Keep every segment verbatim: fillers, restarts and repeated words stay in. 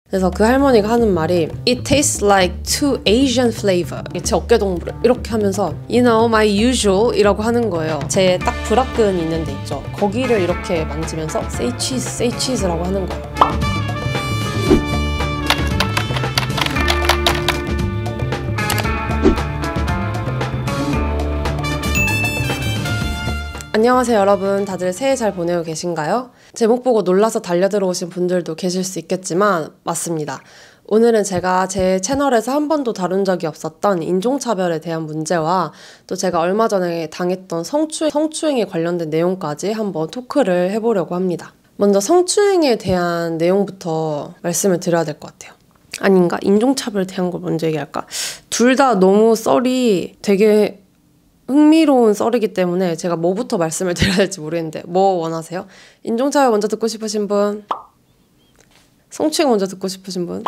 그래서 그 할머니가 하는 말이 It tastes like too Asian flavor. 제 어깨동무를 이렇게 하면서 You know my usual 이라고 하는 거예요. 제 딱 브라끈 있는 데 있죠. 거기를 이렇게 만지면서 Say cheese, say cheese라고 하는 거예요. 안녕하세요 여러분, 다들 새해 잘 보내고 계신가요? 제목 보고 놀라서 달려들어오신 분들도 계실 수 있겠지만 맞습니다. 오늘은 제가 제 채널에서 한 번도 다룬 적이 없었던 인종차별에 대한 문제와 또 제가 얼마 전에 당했던 성추행, 성추행에 관련된 내용까지 한번 토크를 해보려고 합니다. 먼저 성추행에 대한 내용부터 말씀을 드려야 될 것 같아요. 아닌가? 인종차별에 대한 걸 먼저 얘기할까? 둘 다 너무 썰이 되게 흥미로운 썰이기 때문에 제가 뭐부터 말씀을 드려야 될지 모르겠는데 뭐 원하세요? 인종차별 먼저 듣고 싶으신 분? 성추행 먼저 듣고 싶으신 분?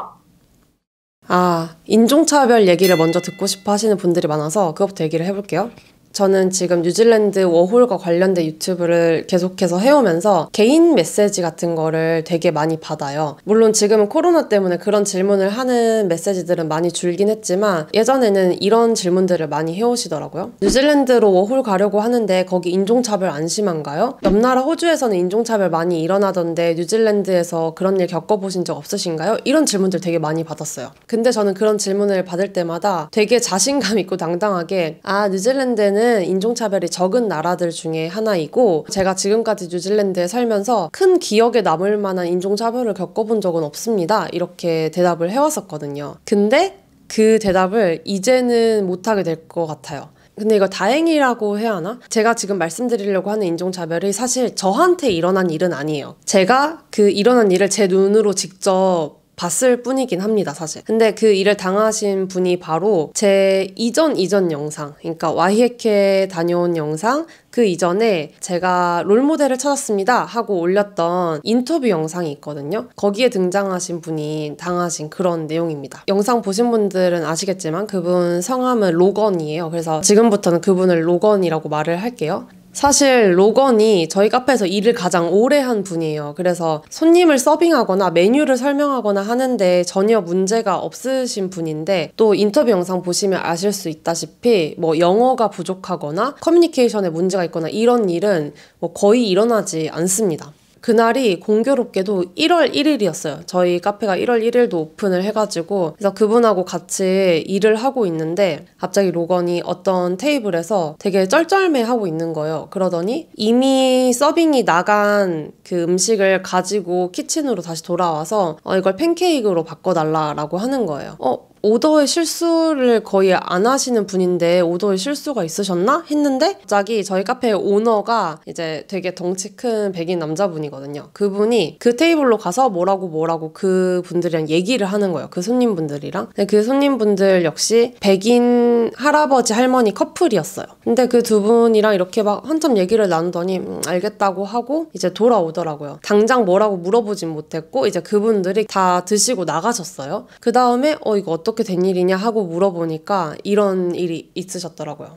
아, 인종차별 얘기를 먼저 듣고 싶어 하시는 분들이 많아서 그것부터 얘기를 해볼게요. 저는 지금 뉴질랜드 워홀과 관련된 유튜브를 계속해서 해오면서 개인 메시지 같은 거를 되게 많이 받아요. 물론 지금은 코로나 때문에 그런 질문을 하는 메시지들은 많이 줄긴 했지만 예전에는 이런 질문들을 많이 해오시더라고요. 뉴질랜드로 워홀 가려고 하는데 거기 인종차별 안 심한가요? 옆 나라 호주에서는 인종차별 많이 일어나던데 뉴질랜드에서 그런 일 겪어보신 적 없으신가요? 이런 질문들 되게 많이 받았어요. 근데 저는 그런 질문을 받을 때마다 되게 자신감 있고 당당하게 아, 뉴질랜드는 인종차별이 적은 나라들 중에 하나이고 제가 지금까지 뉴질랜드에 살면서 큰 기억에 남을 만한 인종차별을 겪어본 적은 없습니다. 이렇게 대답을 해왔었거든요. 근데 그 대답을 이제는 못하게 될 것 같아요. 근데 이거 다행이라고 해야 하나? 제가 지금 말씀드리려고 하는 인종차별이 사실 저한테 일어난 일은 아니에요. 제가 그 일어난 일을 제 눈으로 직접 봤을 뿐이긴 합니다, 사실. 근데 그 일을 당하신 분이 바로 제 이전 이전 영상, 그러니까 와이에케 다녀온 영상 그 이전에 제가 롤모델을 찾았습니다 하고 올렸던 인터뷰 영상이 있거든요. 거기에 등장하신 분이 당하신 그런 내용입니다. 영상 보신 분들은 아시겠지만 그분 성함은 로건이에요. 그래서 지금부터는 그분을 로건이라고 말을 할게요. 사실 로건이 저희 카페에서 일을 가장 오래 한 분이에요. 그래서 손님을 서빙하거나 메뉴를 설명하거나 하는데 전혀 문제가 없으신 분인데 또 인터뷰 영상 보시면 아실 수 있다시피 뭐 영어가 부족하거나 커뮤니케이션에 문제가 있거나 이런 일은 뭐 거의 일어나지 않습니다. 그날이 공교롭게도 일월 일일이었어요. 저희 카페가 일월 일일도 오픈을 해가지고 그래서 그분하고 같이 일을 하고 있는데 갑자기 로건이 어떤 테이블에서 되게 쩔쩔매하고 있는 거예요. 그러더니 이미 서빙이 나간 그 음식을 가지고 키친으로 다시 돌아와서 어, 이걸 팬케이크로 바꿔달라라고 하는 거예요. 어? 오더에 실수를 거의 안 하시는 분인데 오더에 실수가 있으셨나? 했는데 갑자기 저희 카페의 오너가 이제 되게 덩치 큰 백인 남자분이거든요. 그분이 그 테이블로 가서 뭐라고 뭐라고 그 분들이랑 얘기를 하는 거예요. 그 손님분들이랑. 근데 그 손님분들 역시 백인 할아버지 할머니 커플이었어요. 근데 그 두 분이랑 이렇게 막 한참 얘기를 나누더니 음, 알겠다고 하고 이제 돌아오더라고요. 당장 뭐라고 물어보진 못했고 이제 그분들이 다 드시고 나가셨어요. 그 다음에 어 이거 어떻게 어떻게 된 일이냐 하고 물어보니까 이런 일이 있으셨더라고요.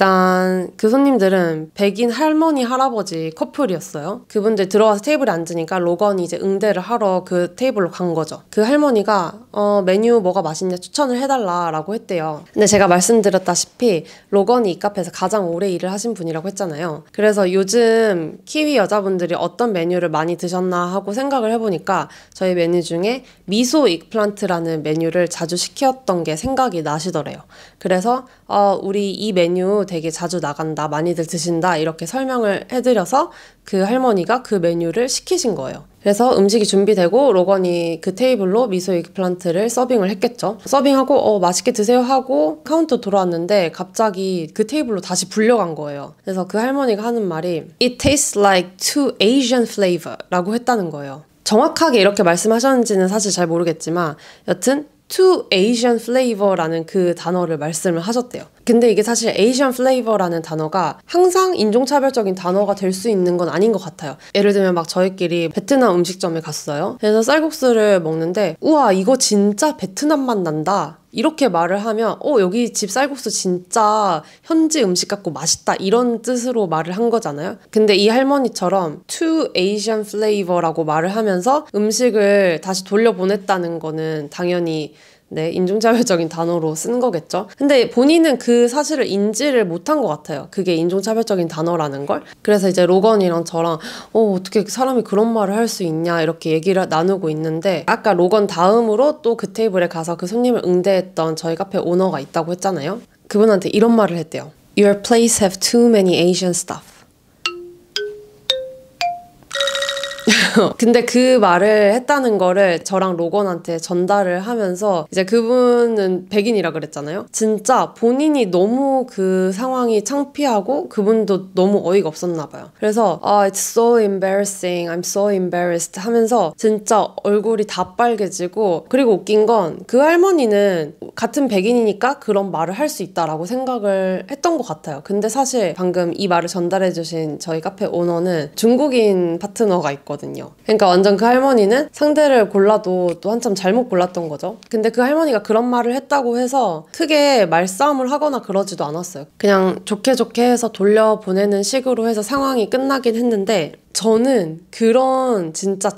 일단 그 손님들은 백인 할머니 할아버지 커플이었어요. 그분들 들어와서 테이블에 앉으니까 로건이 이제 응대를 하러 그 테이블로 간 거죠. 그 할머니가 어, 메뉴 뭐가 맛있냐 추천을 해달라라고 했대요. 근데 제가 말씀드렸다시피 로건이 이 카페에서 가장 오래 일을 하신 분이라고 했잖아요. 그래서 요즘 키위 여자분들이 어떤 메뉴를 많이 드셨나 하고 생각을 해보니까 저희 메뉴 중에 미소 이그플란트라는 메뉴를 자주 시켰던 게 생각이 나시더래요. 그래서 어, 우리 이 메뉴 되게 자주 나간다, 많이들 드신다 이렇게 설명을 해드려서 그 할머니가 그 메뉴를 시키신 거예요. 그래서 음식이 준비되고 로건이 그 테이블로 미소 에그플란트를 서빙을 했겠죠. 서빙하고 어 맛있게 드세요 하고 카운터 돌아왔는데 갑자기 그 테이블로 다시 불려간 거예요. 그래서 그 할머니가 하는 말이 It tastes like too Asian flavor 라고 했다는 거예요. 정확하게 이렇게 말씀하셨는지는 사실 잘 모르겠지만 여튼 too Asian flavor라는 그 단어를 말씀을 하셨대요. 근데 이게 사실 Asian flavor라는 단어가 항상 인종차별적인 단어가 될 수 있는 건 아닌 것 같아요. 예를 들면 막 저희끼리 베트남 음식점에 갔어요. 그래서 쌀국수를 먹는데 우와 이거 진짜 베트남 맛 난다 이렇게 말을 하면 어 여기 집 쌀국수 진짜 현지 음식 같고 맛있다 이런 뜻으로 말을 한 거잖아요. 근데 이 할머니처럼 too Asian flavor라고 말을 하면서 음식을 다시 돌려보냈다는 거는 당연히 네, 인종차별적인 단어로 쓰는 거겠죠. 근데 본인은 그 사실을 인지를 못한 것 같아요. 그게 인종차별적인 단어라는 걸. 그래서 이제 로건이랑 저랑 어, 어떻게 사람이 그런 말을 할 수 있냐 이렇게 얘기를 나누고 있는데 아까 로건 다음으로 또 그 테이블에 가서 그 손님을 응대했던 저희 카페 오너가 있다고 했잖아요. 그분한테 이런 말을 했대요. Your place have too many Asian stuff. 근데 그 말을 했다는 거를 저랑 로건한테 전달을 하면서 이제 그분은 백인이라 그랬잖아요. 진짜 본인이 너무 그 상황이 창피하고 그분도 너무 어이가 없었나 봐요. 그래서 아, it's so embarrassing, I'm so embarrassed 하면서 진짜 얼굴이 다 빨개지고 그리고 웃긴 건 그 할머니는 같은 백인이니까 그런 말을 할 수 있다라고 생각을 했던 것 같아요. 근데 사실 방금 이 말을 전달해주신 저희 카페 오너는 중국인 파트너가 있거든요. 그러니까 완전 그 할머니는 상대를 골라도 또 한참 잘못 골랐던 거죠. 근데 그 할머니가 그런 말을 했다고 해서 크게 말싸움을 하거나 그러지도 않았어요. 그냥 좋게 좋게 해서 돌려보내는 식으로 해서 상황이 끝나긴 했는데 저는 그런 진짜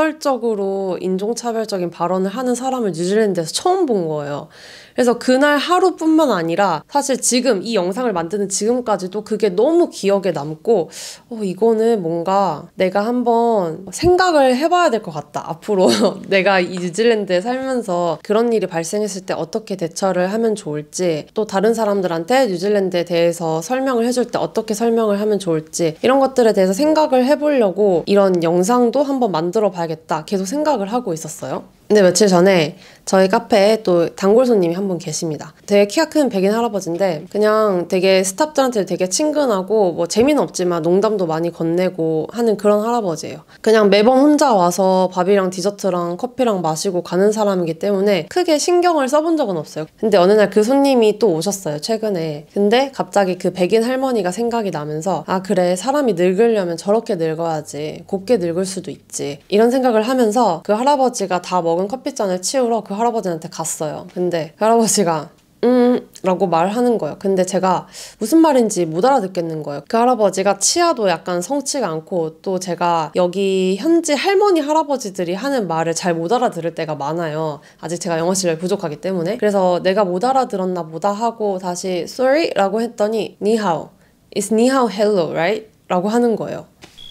직설적으로 인종차별적인 발언을 하는 사람을 뉴질랜드에서 처음 본 거예요. 그래서 그날 하루뿐만 아니라 사실 지금 이 영상을 만드는 지금까지도 그게 너무 기억에 남고 어, 이거는 뭔가 내가 한번 생각을 해봐야 될 것 같다. 앞으로 내가 이 뉴질랜드에 살면서 그런 일이 발생했을 때 어떻게 대처를 하면 좋을지 또 다른 사람들한테 뉴질랜드에 대해서 설명을 해줄 때 어떻게 설명을 하면 좋을지 이런 것들에 대해서 생각을 해보려고 이런 영상도 한번 만들어 봐야겠다 계속 생각을 하고 있었어요. 근데 며칠 전에 저희 카페에 또 단골 손님이 한 분 계십니다. 되게 키가 큰 백인 할아버지인데 그냥 되게 스타프들한테 되게 친근하고 뭐 재미는 없지만 농담도 많이 건네고 하는 그런 할아버지예요. 그냥 매번 혼자 와서 밥이랑 디저트랑 커피랑 마시고 가는 사람이기 때문에 크게 신경을 써본 적은 없어요. 근데 어느 날 그 손님이 또 오셨어요, 최근에. 근데 갑자기 그 백인 할머니가 생각이 나면서 아 그래 사람이 늙으려면 저렇게 늙어야지 곱게 늙을 수도 있지 이런 생각을 하면서 그 할아버지가 다 먹은 커피잔을 치우러 그 할아버지한테 갔어요. 근데 그 할아버지가 음 라고 말하는 거예요. 근데 제가 무슨 말인지 못 알아듣겠는 거예요. 그 할아버지가 치아도 약간 성치가 않고 또 제가 여기 현지 할머니 할아버지들이 하는 말을 잘 못 알아들을 때가 많아요. 아직 제가 영어 실력이 부족하기 때문에. 그래서 내가 못 알아들었나 보다 하고 다시 sorry 라고 했더니 니하오 It's 니하오 hello right? 라고 하는 거예요.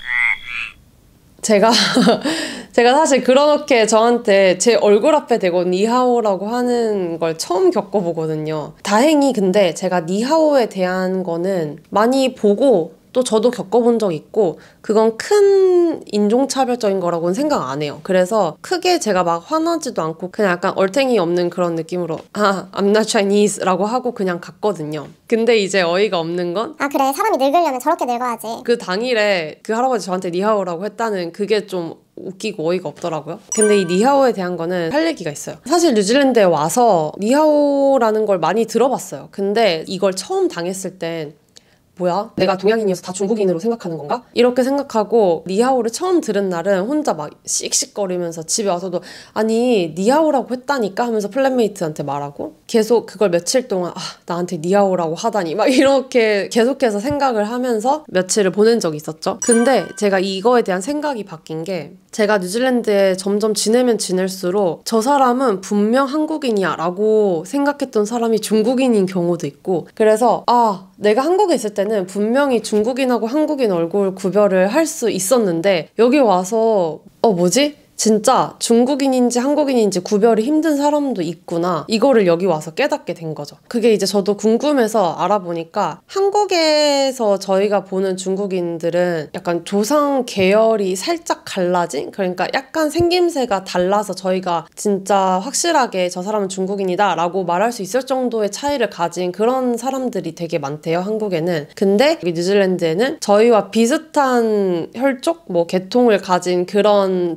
제가 제가 사실 그렇게 저한테 제 얼굴 앞에 대고 니하오라고 하는 걸 처음 겪어보거든요. 다행히 근데 제가 니하오에 대한 거는 많이 보고 또 저도 겪어본 적 있고 그건 큰 인종차별적인 거라고는 생각 안 해요. 그래서 크게 제가 막 화나지도 않고 그냥 약간 얼탱이 없는 그런 느낌으로 아, I'm not Chinese 라고 하고 그냥 갔거든요. 근데 이제 어이가 없는 건 아 그래 사람이 늙으려면 저렇게 늙어야지. 그 당일에 그 할아버지 저한테 니하오라고 했다는 그게 좀 웃기고 어이가 없더라고요. 근데 이 니하오에 대한 거는 할 얘기가 있어요. 사실 뉴질랜드에 와서 니하오라는 걸 많이 들어봤어요. 근데 이걸 처음 당했을 땐 뭐야? 내가 동양인이어서 다 중국인으로 생각하는 건가? 이렇게 생각하고 니하오를 처음 들은 날은 혼자 막 씩씩거리면서 집에 와서도 아니 니하오라고 했다니까 하면서 플랫메이트한테 말하고 계속 그걸 며칠 동안 아 나한테 니하오라고 하다니 막 이렇게 계속해서 생각을 하면서 며칠을 보낸 적이 있었죠. 근데 제가 이거에 대한 생각이 바뀐 게 제가 뉴질랜드에 점점 지내면 지낼수록 저 사람은 분명 한국인이야 라고 생각했던 사람이 중국인인 경우도 있고 그래서 아 내가 한국에 있을 때는 분명히 중국인하고 한국인 얼굴 구별을 할 수 있었는데 여기 와서 어 뭐지? 진짜 중국인인지 한국인인지 구별이 힘든 사람도 있구나 이거를 여기 와서 깨닫게 된 거죠. 그게 이제 저도 궁금해서 알아보니까 한국에서 저희가 보는 중국인들은 약간 조상 계열이 살짝 갈라진 그러니까 약간 생김새가 달라서 저희가 진짜 확실하게 저 사람은 중국인이다 라고 말할 수 있을 정도의 차이를 가진 그런 사람들이 되게 많대요, 한국에는. 근데 여기 뉴질랜드에는 저희와 비슷한 혈족, 뭐 계통을 가진 그런 중국인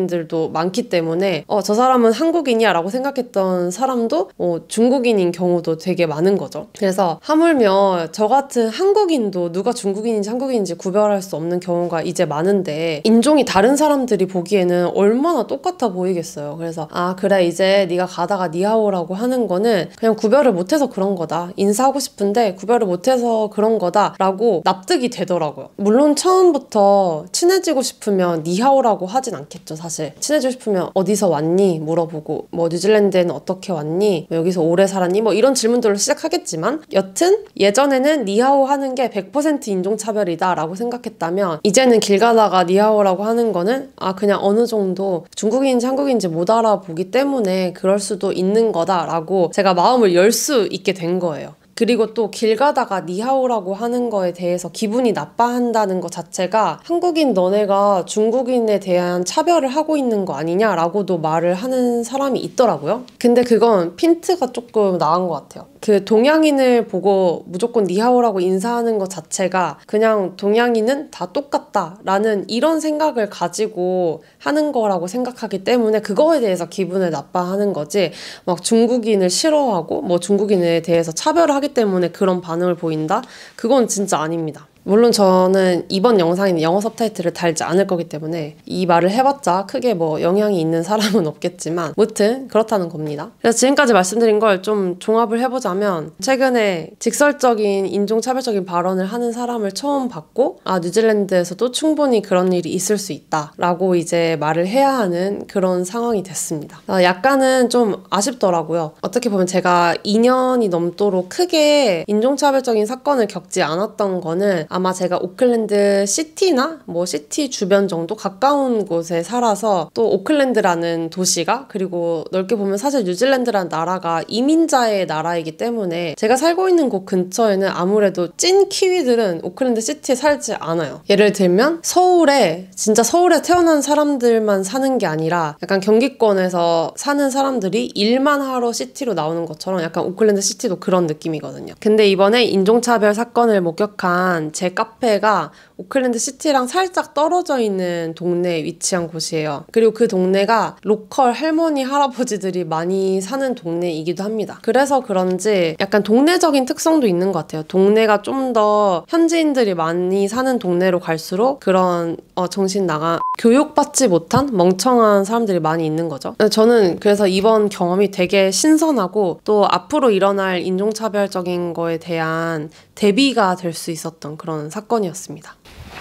중국인들도 많기 때문에 어, 저 사람은 한국인이야 라고 생각했던 사람도 어, 중국인인 경우도 되게 많은 거죠. 그래서 하물며 저 같은 한국인도 누가 중국인인지 한국인인지 구별할 수 없는 경우가 이제 많은데 인종이 다른 사람들이 보기에는 얼마나 똑같아 보이겠어요. 그래서 아 그래 이제 네가 가다가 니하오라고 하는 거는 그냥 구별을 못해서 그런 거다. 인사하고 싶은데 구별을 못해서 그런 거다 라고 납득이 되더라고요. 물론 처음부터 친해지고 싶으면 니하오라고 하진 않겠죠. 사실 친해지고 싶으면 어디서 왔니? 물어보고 뭐 뉴질랜드에는 어떻게 왔니? 뭐 여기서 오래 살았니? 뭐 이런 질문들로 시작하겠지만 여튼 예전에는 니하오 하는 게 백 퍼센트 인종차별이다 라고 생각했다면 이제는 길 가다가 니하오라고 하는 거는 아 그냥 어느 정도 중국인인지 한국인인지 못 알아보기 때문에 그럴 수도 있는 거다 라고 제가 마음을 열 수 있게 된 거예요. 그리고 또 길 가다가 니하오라고 하는 거에 대해서 기분이 나빠한다는 것 자체가 한국인 너네가 중국인에 대한 차별을 하고 있는 거 아니냐라고도 말을 하는 사람이 있더라고요. 근데 그건 핀트가 조금 나은 것 같아요. 그 동양인을 보고 무조건 니하오라고 인사하는 것 자체가 그냥 동양인은 다 똑같다라는 이런 생각을 가지고 하는 거라고 생각하기 때문에 그거에 대해서 기분을 나빠하는 거지 막 중국인을 싫어하고 뭐 중국인에 대해서 차별을 하기 때문에 그런 반응을 보인다? 그건 진짜 아닙니다. 물론 저는 이번 영상에는 영어 서브타이틀을 달지 않을 거기 때문에 이 말을 해봤자 크게 뭐 영향이 있는 사람은 없겠지만 무튼 그렇다는 겁니다. 그래서 지금까지 말씀드린 걸 좀 종합을 해보자면 최근에 직설적인 인종차별적인 발언을 하는 사람을 처음 봤고 아 뉴질랜드에서도 충분히 그런 일이 있을 수 있다 라고 이제 말을 해야 하는 그런 상황이 됐습니다. 아, 약간은 좀 아쉽더라고요. 어떻게 보면 제가 이 년이 넘도록 크게 인종차별적인 사건을 겪지 않았던 거는 아마 제가 오클랜드 시티나 뭐 시티 주변 정도 가까운 곳에 살아서 또 오클랜드라는 도시가 그리고 넓게 보면 사실 뉴질랜드라는 나라가 이민자의 나라이기 때문에 제가 살고 있는 곳 근처에는 아무래도 찐 키위들은 오클랜드 시티에 살지 않아요. 예를 들면 서울에 진짜 서울에 태어난 사람들만 사는 게 아니라 약간 경기권에서 사는 사람들이 일만 하러 시티로 나오는 것처럼 약간 오클랜드 시티도 그런 느낌이거든요. 근데 이번에 인종차별 사건을 목격한 제 카페가 오클랜드 시티랑 살짝 떨어져 있는 동네에 위치한 곳이에요. 그리고 그 동네가 로컬 할머니, 할아버지들이 많이 사는 동네이기도 합니다. 그래서 그런지 약간 동네적인 특성도 있는 것 같아요. 동네가 좀 더 현지인들이 많이 사는 동네로 갈수록 그런 어, 정신 나간 교육받지 못한 멍청한 사람들이 많이 있는 거죠. 저는 그래서 이번 경험이 되게 신선하고 또 앞으로 일어날 인종차별적인 거에 대한 대비가 될 수 있었던 그런 사건이었습니다.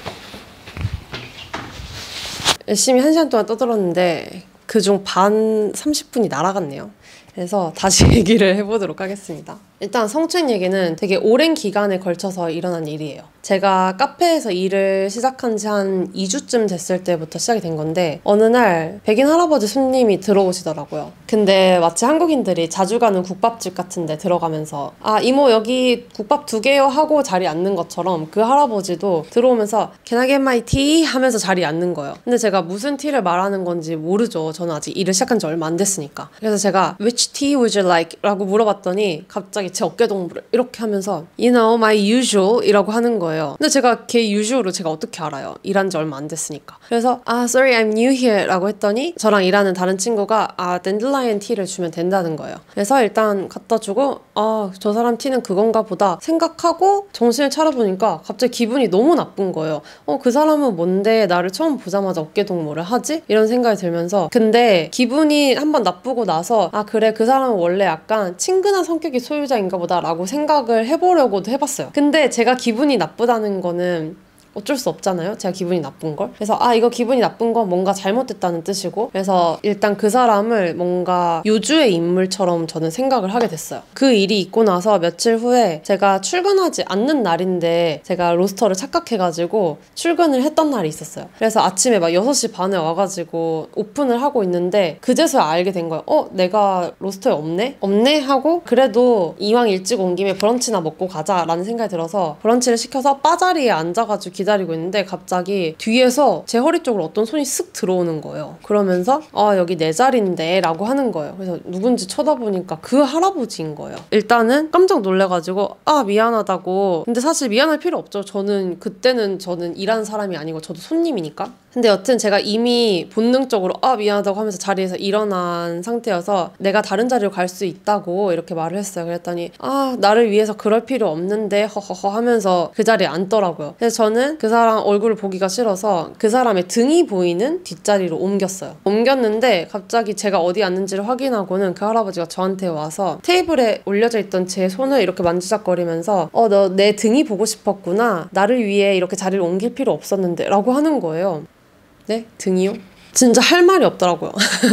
열심히 한 시간 동안 떠들었는데 그중 반 삼십 분이 날아갔네요. 그래서 다시 얘기를 해보도록 하겠습니다. 일단 성추행 얘기는 되게 오랜 기간에 걸쳐서 일어난 일이에요. 제가 카페에서 일을 시작한 지 한 이 주쯤 됐을 때부터 시작이 된 건데 어느 날 백인 할아버지 손님이 들어오시더라고요. 근데 마치 한국인들이 자주 가는 국밥집 같은 데 들어가면서 아 이모 여기 국밥 두 개요 하고 자리에 앉는 것처럼 그 할아버지도 들어오면서 Can I get my tea? 하면서 자리에 앉는 거예요. 근데 제가 무슨 티를 말하는 건지 모르죠. 저는 아직 일을 시작한 지 얼마 안 됐으니까. 그래서 제가 Which tea would you like? 라고 물어봤더니 갑자기 제 어깨동무를 이렇게 하면서 You know my usual 이라고 하는 거예요. 근데 제가 걔 usual을 제가 어떻게 알아요? 일한 지 얼마 안 됐으니까. 그래서 아 sorry I'm new here 라고 했더니 저랑 일하는 다른 친구가 아 댄들라이언 티를 주면 된다는 거예요. 그래서 일단 갖다 주고 아 저 사람 티는 그건가 보다 생각하고 정신을 차려보니까 갑자기 기분이 너무 나쁜 거예요. 어 그 사람은 뭔데 나를 처음 보자마자 어깨동무를 하지? 이런 생각이 들면서 근데 기분이 한번 나쁘고 나서 아 그래 그 사람은 원래 약간 친근한 성격이 소유자인가 보다 라고 생각을 해보려고도 해봤어요. 근데 제가 기분이 나쁘다는 거는 어쩔 수 없잖아요. 제가 기분이 나쁜 걸. 그래서 아 이거 기분이 나쁜 건 뭔가 잘못됐다는 뜻이고 그래서 일단 그 사람을 뭔가 요주의 인물처럼 저는 생각을 하게 됐어요. 그 일이 있고 나서 며칠 후에 제가 출근하지 않는 날인데 제가 로스터를 착각해가지고 출근을 했던 날이 있었어요. 그래서 아침에 막 여섯 시 반에 와가지고 오픈을 하고 있는데 그제서야 알게 된 거예요. 어? 내가 로스터에 없네? 없네? 하고 그래도 이왕 일찍 온 김에 브런치나 먹고 가자 라는 생각이 들어서 브런치를 시켜서 바 자리에 앉아가지고 기다리고 있는데 갑자기 뒤에서 제 허리 쪽으로 어떤 손이 쓱 들어오는 거예요. 그러면서 아 여기 내 자리인데 라고 하는 거예요. 그래서 누군지 쳐다보니까 그 할아버지인 거예요. 일단은 깜짝 놀래가지고 아 미안하다고 근데 사실 미안할 필요 없죠. 저는 그때는 저는 일하는 사람이 아니고 저도 손님이니까 근데 여튼 제가 이미 본능적으로 아 미안하다고 하면서 자리에서 일어난 상태여서 내가 다른 자리로 갈 수 있다고 이렇게 말을 했어요. 그랬더니 아 나를 위해서 그럴 필요 없는데 허허허 하면서 그 자리에 앉더라고요. 그래서 저는 그 사람 얼굴을 보기가 싫어서 그 사람의 등이 보이는 뒷자리로 옮겼어요. 옮겼는데 갑자기 제가 어디 앉는지를 확인하고는 그 할아버지가 저한테 와서 테이블에 올려져 있던 제 손을 이렇게 만지작거리면서 어 너 내 등이 보고 싶었구나. 나를 위해 이렇게 자리를 옮길 필요 없었는데 라고 하는 거예요. 네? 등이요? 진짜 할 말이 없더라고요.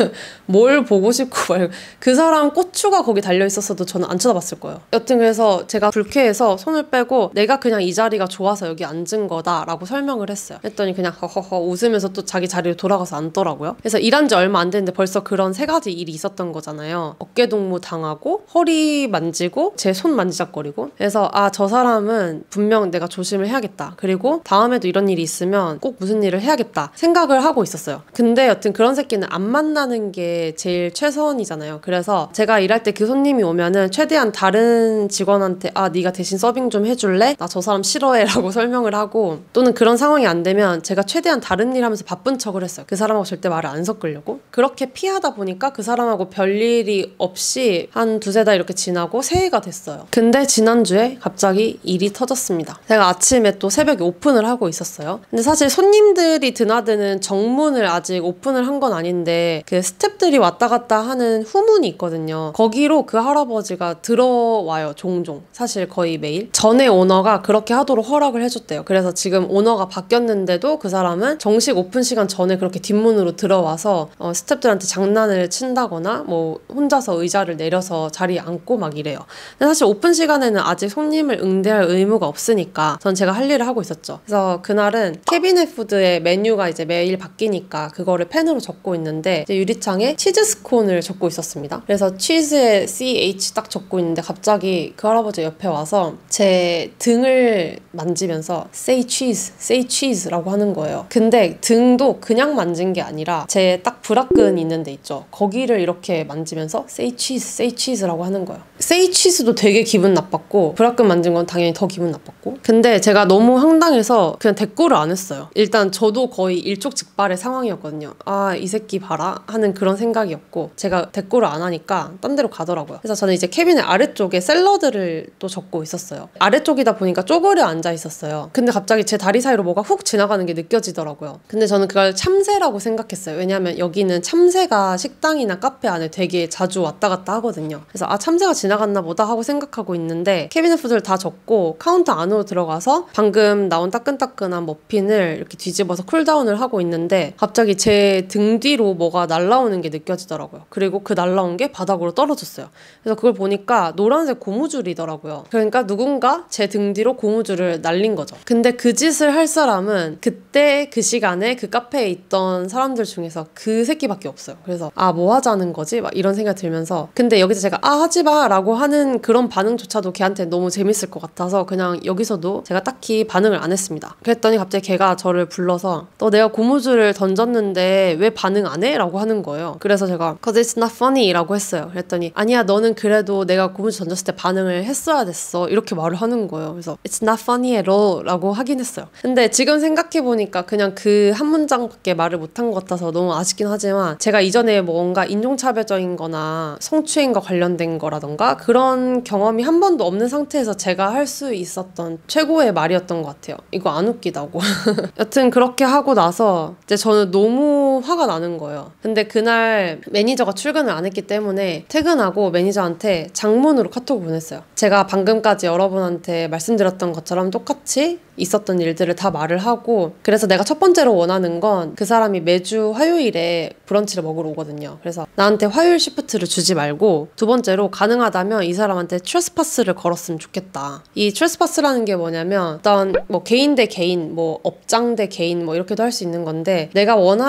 뭘 보고 싶고 말고 그 사람 고추가 거기 달려있었어도 저는 안 쳐다봤을 거예요. 여튼 그래서 제가 불쾌해서 손을 빼고 내가 그냥 이 자리가 좋아서 여기 앉은 거다 라고 설명을 했어요. 했더니 그냥 허허허 웃으면서 또 자기 자리로 돌아가서 앉더라고요. 그래서 일한 지 얼마 안 됐는데 벌써 그런 세 가지 일이 있었던 거잖아요. 어깨동무 당하고 허리 만지고 제 손 만지작거리고. 그래서 아 저 사람은 분명 내가 조심을 해야겠다. 그리고 다음에도 이런 일이 있으면 꼭 무슨 일을 해야겠다 생각을 하고 있었어요. 근데 여튼 그런 새끼는 안 만나는 게 제일 최선이잖아요. 그래서 제가 일할 때 그 손님이 오면은 최대한 다른 직원한테 아 네가 대신 서빙 좀 해줄래? 나 저 사람 싫어해 라고 설명을 하고, 또는 그런 상황이 안 되면 제가 최대한 다른 일 하면서 바쁜 척을 했어요. 그 사람하고 절대 말을 안 섞으려고. 그렇게 피하다 보니까 그 사람하고 별일이 없이 한 두세 달 이렇게 지나고 새해가 됐어요. 근데 지난주에 갑자기 일이 터졌습니다. 제가 아침에 또 새벽에 오픈을 하고 있었어요. 근데 사실 손님들이 드나드는 정문을 아직 오픈을 한 건 아닌데 그 스태프들이 왔다 갔다 하는 후문이 있거든요. 거기로 그 할아버지가 들어와요. 종종. 사실 거의 매일. 전에 오너가 그렇게 하도록 허락을 해줬대요. 그래서 지금 오너가 바뀌었는데도 그 사람은 정식 오픈 시간 전에 그렇게 뒷문으로 들어와서 어, 스태프들한테 장난을 친다거나 뭐 혼자서 의자를 내려서 자리에 앉고 막 이래요. 근데 사실 오픈 시간에는 아직 손님을 응대할 의무가 없으니까 전 제가 할 일을 하고 있었죠. 그래서 그날은 캐비넷 푸드의 메뉴가 이제 매일 바뀌니까 그거를 펜으로 적고 있는데 이제 유리창에 치즈 스콘을 적고 있었습니다. 그래서 치즈에 씨 에이치 딱 적고 있는데 갑자기 그 할아버지 옆에 와서 제 등을 만지면서 say cheese, say cheese 라고 하는 거예요. 근데 등도 그냥 만진 게 아니라 제 딱 브라끈 있는 데 있죠. 거기를 이렇게 만지면서 say cheese, say cheese 라고 하는 거예요. say cheese도 되게 기분 나빴고 브라끈 만진 건 당연히 더 기분 나빴고. 근데 제가 너무 황당해서 그냥 대꾸를 안 했어요. 일단 저도 거의 일촉즉발의 상황이었거든요. 아, 이 새끼 봐라 하는 그런 생각이었고, 제가 대꾸를 안 하니까 딴 데로 가더라고요. 그래서 저는 이제 캐비넷 아래쪽에 샐러드를 또 적고 있었어요. 아래쪽이다 보니까 쪼그려 앉아 있었어요. 근데 갑자기 제 다리 사이로 뭐가 훅 지나가는 게 느껴지더라고요. 근데 저는 그걸 참새라고 생각했어요. 왜냐면 여기는 참새가 식당이나 카페 안에 되게 자주 왔다 갔다 하거든요. 그래서 아 참새가 지나갔나 보다 하고 생각하고 있는데 캐비넷 푸드를 다 적고 카운터 안으로 들어가서 방금 나온 따끈따끈한 머핀을 이렇게 뒤집어서 쿨다운을 하고 있는데 갑자기 제 등 뒤로 뭐가 날라오는 게 느껴지더라고요. 그리고 그 날라온 게 바닥으로 떨어졌어요. 그래서 그걸 보니까 노란색 고무줄이더라고요. 그러니까 누군가 제 등 뒤로 고무줄을 날린 거죠. 근데 그 짓을 할 사람은 그때 그 시간에 그 카페에 있던 사람들 중에서 그 새끼밖에 없어요. 그래서 아 뭐 하자는 거지? 막 이런 생각이 들면서, 근데 여기서 제가 아 하지 마 라고 하는 그런 반응조차도 걔한테 너무 재밌을 것 같아서 그냥 여기서도 제가 딱히 반응을 안 했습니다. 그랬더니 갑자기 걔가 저를 불러서 너 내가 고무줄을 던졌는데 왜 반응 안 해? 라고 하는 거예요. 그래서 제가 cause it's not funny 라고 했어요. 그랬더니 아니야 너는 그래도 내가 고무줄 던졌을 때 반응을 했어야 됐어 이렇게 말을 하는 거예요. 그래서 it's not funny at all 라고 하긴 했어요. 근데 지금 생각해보니까 그냥 그 한 문장밖에 말을 못한 것 같아서 너무 아쉽긴 하지만, 제가 이전에 뭔가 인종차별적인 거나 성추행과 관련된 거라던가 그런 경험이 한 번도 없는 상태에서 제가 할 수 있었던 최고의 말이었던 것 같아요. 이거 안 웃기다고. 여튼 그렇게 하고 나서 이제 저는 너무 화가 나는 거예요. 근데 그날 매니저가 출근을 안 했기 때문에 퇴근하고 매니저한테 장문으로 카톡을 보냈어요. 제가 방금까지 여러분한테 말씀드렸던 것처럼 똑같이 있었던 일들을 다 말을 하고, 그래서 내가 첫 번째로 원하는 건 그 사람이 매주 화요일에 브런치를 먹으러 오거든요. 그래서 나한테 화요일 시프트를 주지 말고 두 번째로 가능하다면 이 사람한테 트레스파스를 걸었으면 좋겠다. 이 트레스파스라는 게 뭐냐면 일단 뭐 개인 대 개인, 뭐 업장 대 개인 뭐 이렇게도 할 수 있는 건데, 내가 원하는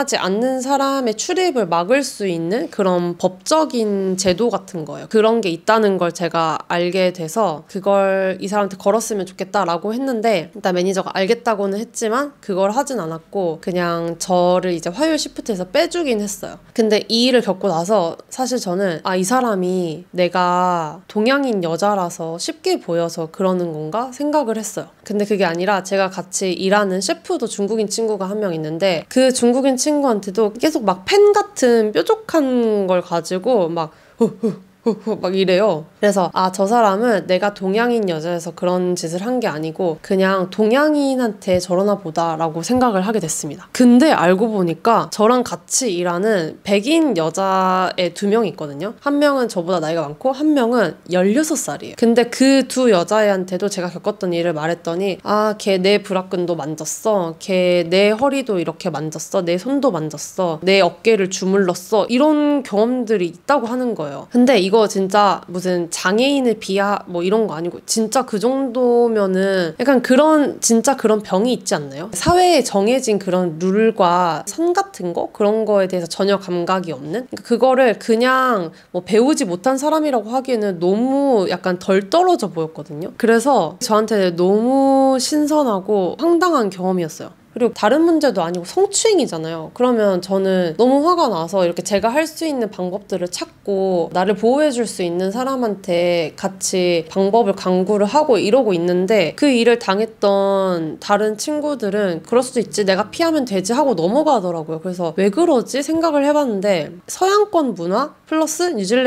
원하지 않는 사람의 출입을 막을 수 있는 그런 법적인 제도 같은 거예요. 그런 게 있다는 걸 제가 알게 돼서 그걸 이 사람한테 걸었으면 좋겠다라고 했는데, 일단 매니저가 알겠다고는 했지만 그걸 하진 않았고 그냥 저를 이제 화요일 시프트에서 빼주긴 했어요. 근데 이 일을 겪고 나서 사실 저는 아, 이 사람이 내가 동양인 여자라서 쉽게 보여서 그러는 건가 생각을 했어요. 근데 그게 아니라 제가 같이 일하는 셰프도 중국인 친구가 한 명 있는데, 그 중국인 친구한테도 계속 막 펜 같은 뾰족한 걸 가지고 막 후후 후후 막 이래요. 그래서 아, 저 사람은 내가 동양인 여자여서 그런 짓을 한 게 아니고 그냥 동양인한테 저러나 보다 라고 생각을 하게 됐습니다. 근데 알고 보니까 저랑 같이 일하는 백인 여자애 두 명이 있거든요. 한 명은 저보다 나이가 많고 한 명은 열여섯 살이에요. 근데 그 두 여자애한테도 제가 겪었던 일을 말했더니 아, 걔 내 브라끈도 만졌어, 걔 내 허리도 이렇게 만졌어, 내 손도 만졌어, 내 어깨를 주물렀어, 이런 경험들이 있다고 하는 거예요. 근데 이거 진짜 무슨 장애인을 비하 뭐 이런 거 아니고 진짜 그 정도면은 약간 그런 진짜 그런 병이 있지 않나요? 사회에 정해진 그런 룰과 선 같은 거, 그런 거에 대해서 전혀 감각이 없는, 그러니까 그거를 그냥 뭐 배우지 못한 사람이라고 하기에는 너무 약간 덜 떨어져 보였거든요. 그래서 저한테 너무 신선하고 황당한 경험이었어요. 그리고 다른 문제도 아니고 성추행이잖아요. 그러면 저는 너무 화가 나서 이렇게 제가 할 수 있는 방법들을 찾고 나를 보호해줄 수 있는 사람한테 같이 방법을 강구를 하고 이러고 있는데, 그 일을 당했던 다른 친구들은 그럴 수도 있지, 내가 피하면 되지 하고 넘어가더라고요. 그래서 왜 그러지 생각을 해봤는데, 서양권 문화 플러스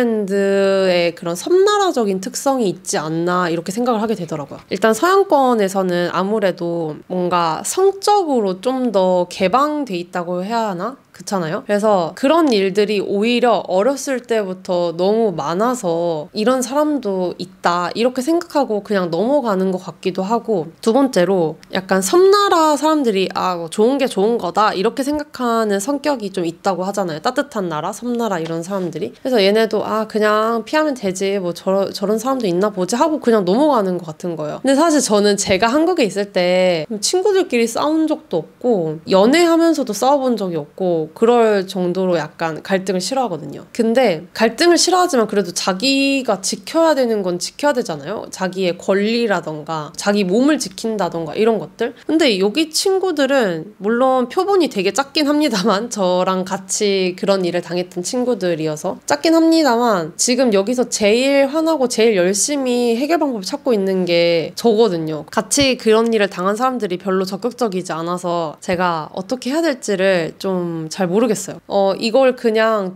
뉴질랜드의 그런 섬나라적인 특성이 있지 않나 이렇게 생각을 하게 되더라고요. 일단 서양권에서는 아무래도 뭔가 성적으로 좀 더 개방돼 있다고 해야 하나? 그렇잖아요. 그래서 그런 일들이 오히려 어렸을 때부터 너무 많아서 이런 사람도 있다 이렇게 생각하고 그냥 넘어가는 것 같기도 하고, 두 번째로 약간 섬나라 사람들이 아, 뭐 좋은 게 좋은 거다 이렇게 생각하는 성격이 좀 있다고 하잖아요. 따뜻한 나라, 섬나라 이런 사람들이. 그래서 얘네도 아, 그냥 피하면 되지, 뭐 저, 저런 사람도 있나 보지 하고 그냥 넘어가는 것 같은 거예요. 근데 사실 저는 제가 한국에 있을 때 친구들끼리 싸운 적도 없고 연애하면서도 싸워본 적이 없고 그럴 정도로 약간 갈등을 싫어하거든요. 근데 갈등을 싫어하지만 그래도 자기가 지켜야 되는 건 지켜야 되잖아요. 자기의 권리라던가 자기 몸을 지킨다던가 이런 것들. 근데 여기 친구들은 물론 표본이 되게 작긴 합니다만, 저랑 같이 그런 일을 당했던 친구들이어서 작긴 합니다만, 지금 여기서 제일 화나고 제일 열심히 해결 방법을 찾고 있는 게 저거든요. 같이 그런 일을 당한 사람들이 별로 적극적이지 않아서 제가 어떻게 해야 될지를 좀 잘 모르겠어요. 어, 이걸 그냥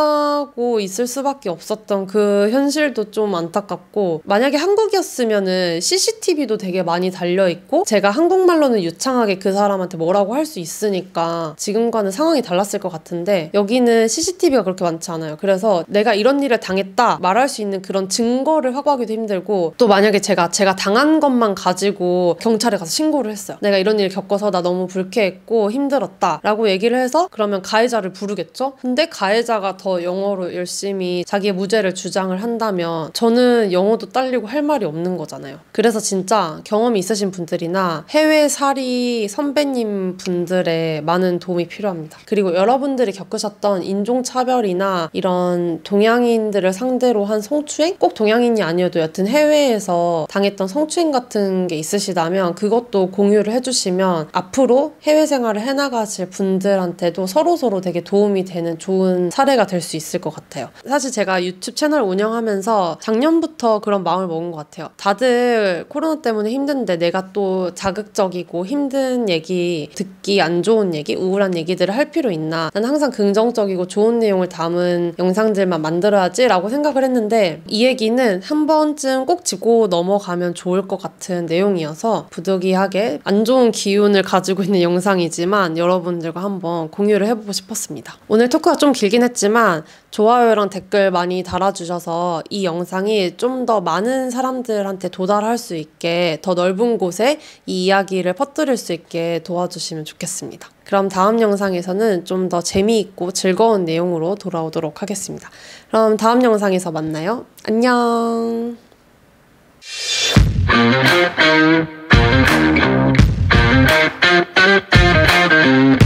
당하고 있을 수밖에 없었던 그 현실도 좀 안타깝고, 만약에 한국이었으면은 씨씨티비도 되게 많이 달려있고 제가 한국말로는 유창하게 그 사람한테 뭐라고 할 수 있으니까 지금과는 상황이 달랐을 것 같은데, 여기는 씨씨티비가 그렇게 많지 않아요. 그래서 내가 이런 일을 당했다 말할 수 있는 그런 증거를 확보하기도 힘들고, 또 만약에 제가 제가 당한 것만 가지고 경찰에 가서 신고를 했어요. 내가 이런 일을 겪어서 나 너무 불쾌했고 힘들었다 라고 얘기를 해서 그러면 가해자를 부르겠죠? 근데 가해자가 더 영어로 열심히 자기의 무죄를 주장을 한다면 저는 영어도 딸리고 할 말이 없는 거잖아요. 그래서 진짜 경험이 있으신 분들이나 해외살이 선배님 분들의 많은 도움이 필요합니다. 그리고 여러분들이 겪으셨던 인종차별이나 이런 동양인들을 상대로 한 성추행? 꼭 동양인이 아니어도 여튼 해외에서 당했던 성추행 같은 게 있으시다면 그것도 공유를 해주시면 앞으로 해외 생활을 해나가실 분들한테도 서로서로 되게 도움이 되는 좋은 사례가 될 수 있을 것 같아요. 사실 제가 유튜브 채널 운영하면서 작년부터 그런 마음을 먹은 것 같아요. 다들 코로나 때문에 힘든데 내가 또 자극적이고 힘든 얘기, 듣기 안 좋은 얘기, 우울한 얘기들을 할 필요 있나? 난 항상 긍정적이고 좋은 내용을 담은 영상들만 만들어야지 라고 생각을 했는데, 이 얘기는 한 번쯤 꼭 짚고 넘어가면 좋을 것 같은 내용이어서 부득이하게 안 좋은 기운을 가지고 있는 영상이지만 여러분들과 한번 공유를 해보고 싶었습니다. 오늘 토크가 좀 길긴 했지만 좋아요랑 댓글 많이 달아주셔서 이 영상이 좀 더 많은 사람들한테 도달할 수 있게, 더 넓은 곳에 이 이야기를 퍼뜨릴 수 있게 도와주시면 좋겠습니다. 그럼 다음 영상에서는 좀 더 재미있고 즐거운 내용으로 돌아오도록 하겠습니다. 그럼 다음 영상에서 만나요. 안녕. Thank you.